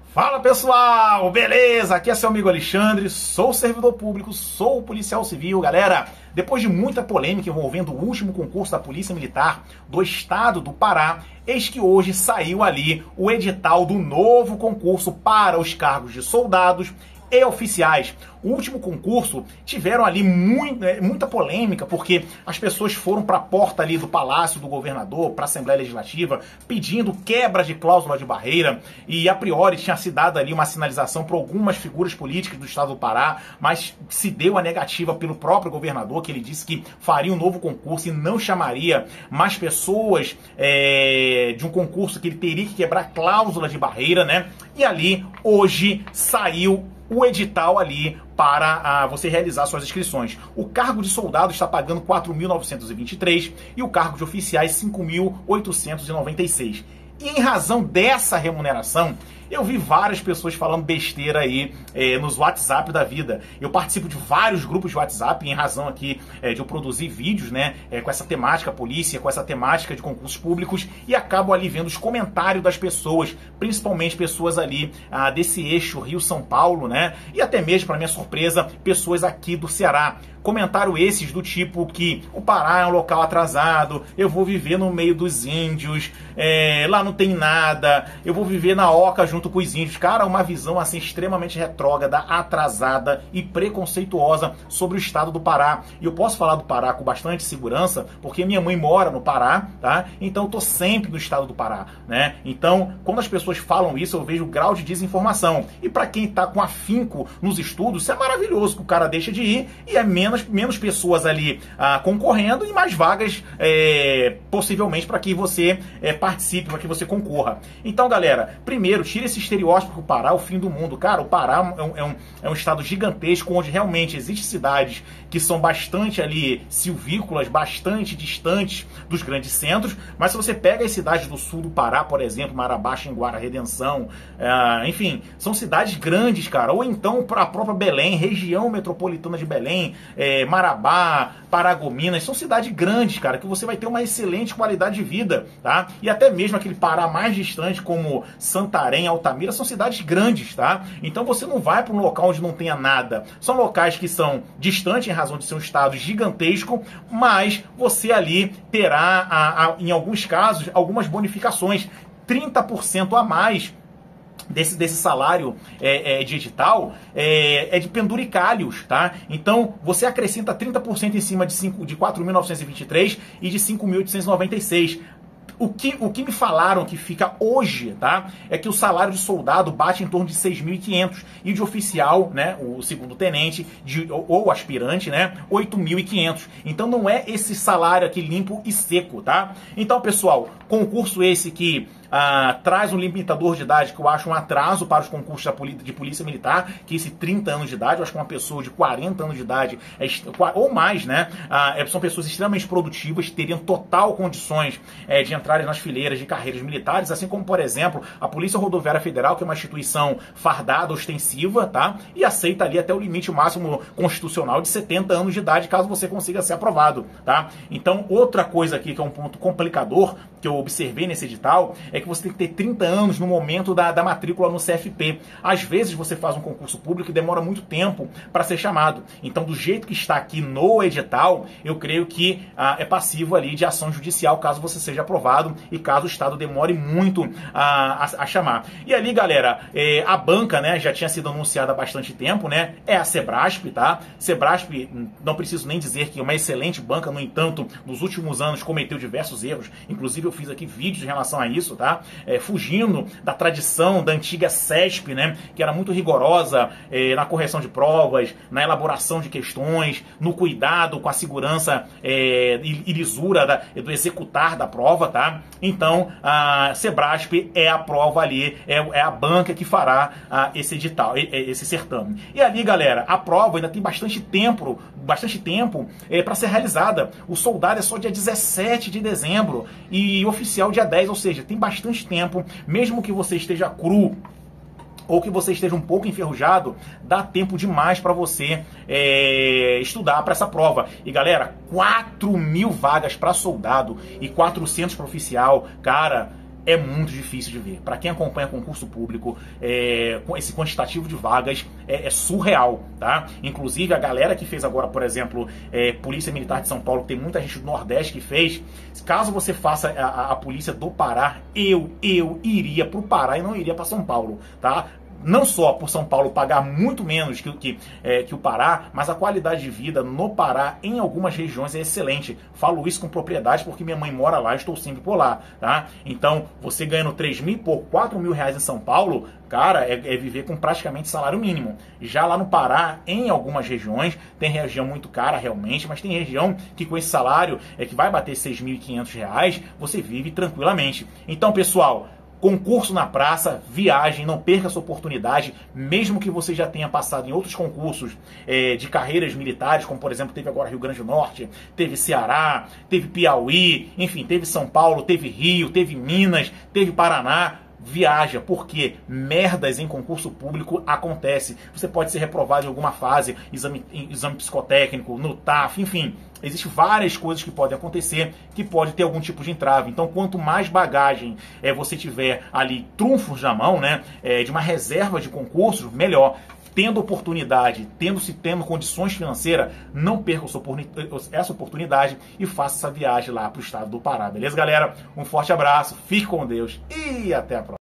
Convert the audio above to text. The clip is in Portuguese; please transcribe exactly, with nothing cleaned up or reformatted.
Fala pessoal, beleza? Aqui é seu amigo Alexandre, sou servidor público, sou policial civil, galera. Depois de muita polêmica envolvendo o último concurso da Polícia Militar do Estado do Pará, eis que hoje saiu ali o edital do novo concurso para os cargos de soldados e oficiais. O último concurso tiveram ali muito, muita polêmica, porque as pessoas foram para a porta ali do Palácio do Governador, para a Assembleia Legislativa, pedindo quebra de cláusula de barreira, e a priori tinha se dado ali uma sinalização para algumas figuras políticas do Estado do Pará, mas se deu a negativa pelo próprio governador, que ele disse que faria um novo concurso e não chamaria mais pessoas é, de um concurso que ele teria que quebrar cláusula de barreira, né? E ali, hoje, saiu o edital ali para ah, você realizar suas inscrições. O cargo de soldado está pagando quatro mil novecentos e vinte e três reais e o cargo de oficiais cinco mil oitocentos e noventa e seis reais. E em razão dessa remuneração, eu vi várias pessoas falando besteira aí é, nos WhatsApp da vida. Eu participo de vários grupos de WhatsApp em razão aqui é, de eu produzir vídeos, né, é, com essa temática polícia, com essa temática de concursos públicos, e acabo ali vendo os comentários das pessoas, principalmente pessoas ali ah, desse eixo Rio-São Paulo, né, e até mesmo, para minha surpresa, pessoas aqui do Ceará. Comentário esses do tipo que o Pará é um local atrasado, eu vou viver no meio dos índios, é, lá não tem nada, eu vou viver na oca junto com os índios. Cara, uma visão assim extremamente retrógrada, atrasada e preconceituosa sobre o estado do Pará. E eu posso falar do Pará com bastante segurança, porque minha mãe mora no Pará, tá? Então eu tô sempre no estado do Pará, né? Então, quando as pessoas falam isso, eu vejo o grau de desinformação. E para quem tá com afinco nos estudos, isso é maravilhoso, que o cara deixa de ir e é menos Menos, menos pessoas ali ah, concorrendo e mais vagas é, possivelmente para que você é, participe, para que você concorra. Então, galera, primeiro, tira esse estereótipo que o Pará é o fim do mundo. Cara, o Pará é um, é um, é um estado gigantesco onde realmente existem cidades que são bastante ali silvícolas, bastante distantes dos grandes centros, mas se você pega as cidades do sul do Pará, por exemplo, Marabá, Xinguara, Redenção, é, enfim, são cidades grandes, cara, ou então para a própria Belém, região metropolitana de Belém, É, Marabá, Paragominas, são cidades grandes, cara, que você vai ter uma excelente qualidade de vida, tá? E até mesmo aquele Pará mais distante, como Santarém, Altamira, são cidades grandes, tá? Então você não vai para um local onde não tenha nada. São locais que são distantes em razão de ser um estado gigantesco, mas você ali terá, a, a, em alguns casos, algumas bonificações, trinta por cento a mais Desse, desse salário é, é, de edital é, é de penduricalhos, tá? Então você acrescenta trinta por cento em cima de, de quatro mil novecentos e vinte e três e de cinco mil oitocentos e noventa e seis. O que, o que me falaram que fica hoje, tá? É que o salário de soldado bate em torno de seis mil e quinhentos e de oficial, né, o segundo tenente de, ou, ou aspirante, né, oito mil e quinhentos. Então não é esse salário aqui limpo e seco, tá? Então, pessoal, concurso esse que Ah, traz um limitador de idade que eu acho um atraso para os concursos de polícia militar, que esse trinta anos de idade, eu acho que uma pessoa de quarenta anos de idade, é, ou mais, né, ah, são pessoas extremamente produtivas, teriam total condições é, de entrarem nas fileiras de carreiras militares, assim como, por exemplo, a Polícia Rodoviária Federal, que é uma instituição fardada, ostensiva, tá, e aceita ali até o limite máximo constitucional de setenta anos de idade, caso você consiga ser aprovado, tá. Então, outra coisa aqui que é um ponto complicador, que eu observei nesse edital, é que você tem que ter trinta anos no momento da, da matrícula no C F P. Às vezes você faz um concurso público e demora muito tempo para ser chamado. Então, do jeito que está aqui no edital, eu creio que ah, é passivo ali de ação judicial caso você seja aprovado e caso o Estado demore muito a, a, a chamar. E ali, galera, é, a banca, né, já tinha sido anunciada há bastante tempo, né? É a Sebrasp, tá? Sebrasp, não preciso nem dizer que é uma excelente banca, no entanto, nos últimos anos cometeu diversos erros. Inclusive, eu fiz aqui vídeos em relação a isso, tá? É, fugindo da tradição da antiga CESP, né, que era muito rigorosa é, na correção de provas, na elaboração de questões, no cuidado com a segurança é, e lisura da, do executar da prova, tá? Então, a Sebrasp é a prova ali, é, é a banca que fará a, esse edital, esse certame. E ali, galera, a prova ainda tem bastante tempo, bastante tempo é, para ser realizada. O soldado é só dia dezessete de dezembro e o oficial dia dez, ou seja, tem bastante tempo, mesmo que você esteja cru ou que você esteja um pouco enferrujado, dá tempo demais para você é, estudar para essa prova. E galera, quatro mil vagas para soldado e quatrocentos para oficial, cara, é muito difícil de ver. Para quem acompanha concurso público, é, esse quantitativo de vagas é, é surreal, tá? Inclusive a galera que fez agora, por exemplo, é, Polícia Militar de São Paulo, que tem muita gente do Nordeste que fez, caso você faça a, a, a Polícia do Pará, eu, eu iria pro Pará e não iria para São Paulo, tá? Não só por São Paulo pagar muito menos que, que, é, que o Pará, mas a qualidade de vida no Pará, em algumas regiões, é excelente. Falo isso com propriedade porque minha mãe mora lá e estou sempre por lá, tá? Então, você ganhando três mil e pouco, quatro mil reais em São Paulo, cara, é, é viver com praticamente salário mínimo. Já lá no Pará, em algumas regiões, tem região muito cara realmente, mas tem região que com esse salário é que vai bater seis mil e quinhentos reais, você vive tranquilamente. Então, pessoal, concurso na praça, viagem, não perca essa oportunidade, mesmo que você já tenha passado em outros concursos é, de carreiras militares, como por exemplo teve agora Rio Grande do Norte, teve Ceará, teve Piauí, enfim, teve São Paulo, teve Rio, teve Minas, teve Paraná. Viaja, porque merdas em concurso público acontece. Você pode ser reprovado em alguma fase, exame, exame psicotécnico, no T A F, enfim. Existem várias coisas que podem acontecer, que pode ter algum tipo de entrave. Então, quanto mais bagagem é, você tiver ali, trunfos na mão, né, é, de uma reserva de concursos, melhor. Tendo oportunidade, tendo se tendo condições financeiras, não perca essa oportunidade e faça essa viagem lá para o estado do Pará. Beleza, galera? Um forte abraço, fique com Deus e até a próxima.